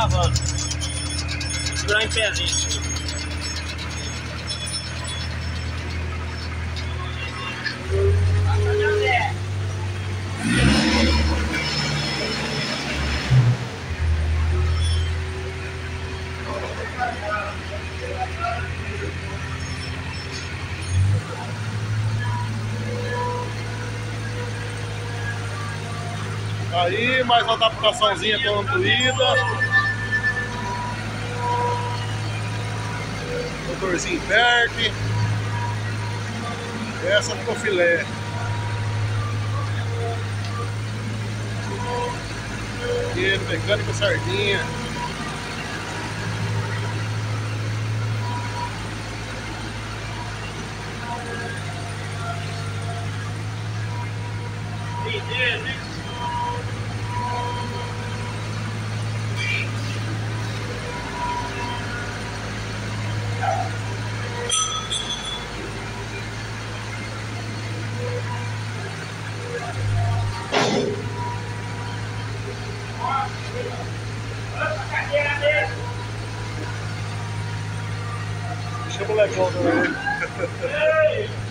travando. Segurar em pezinho. Aí, mais uma adaptaçãozinha concluída. Motorzinho inverte. Essa ficou filé. Aqui no Mecânico Sardinha. Deixa o molecão, né?